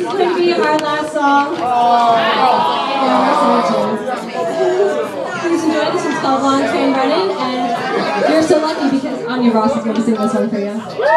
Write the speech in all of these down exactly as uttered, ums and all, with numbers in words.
is going to be our last song. Please enjoy. This is called Long Train Runnin', and you're so lucky because Anya Ross is going to sing this one for you.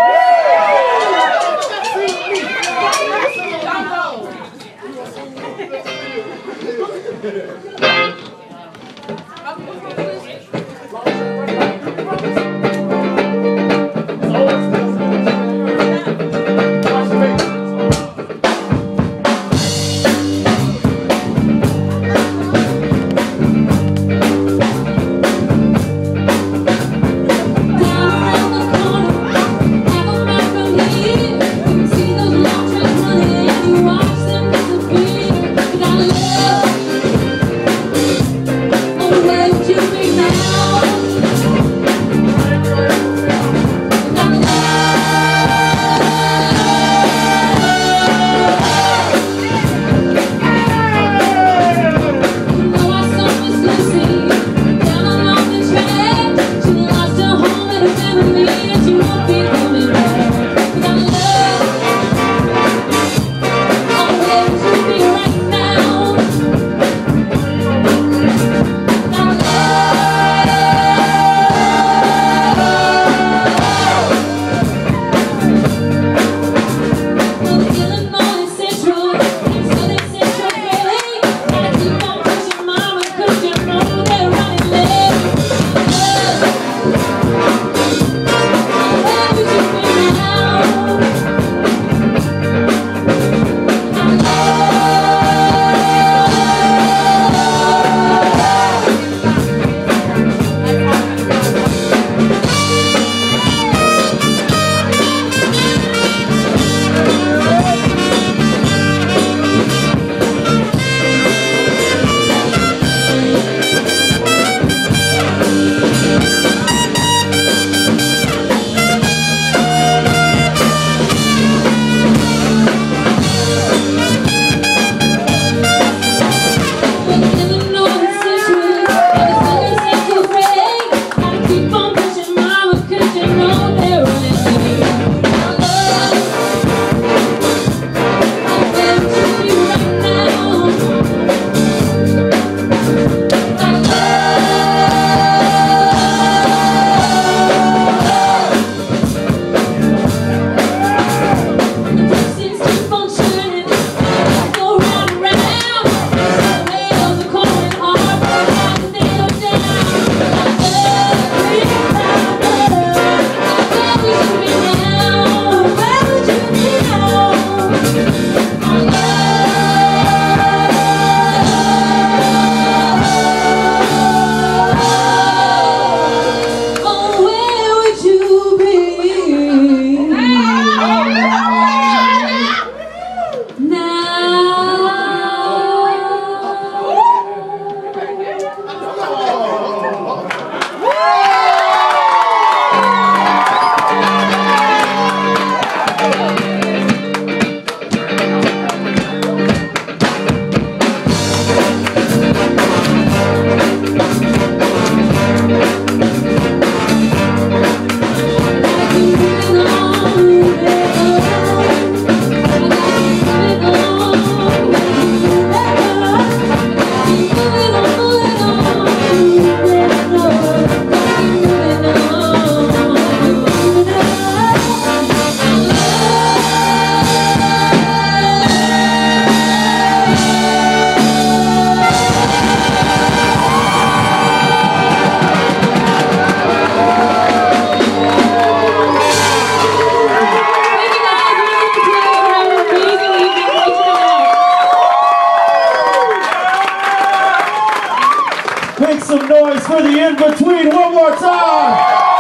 Make some noise for the in-between one more time.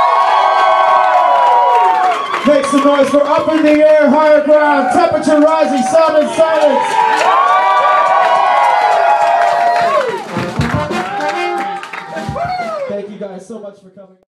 Make some noise for up in the air, higher ground, temperature rising, sound and silence. Thank you guys so much for coming.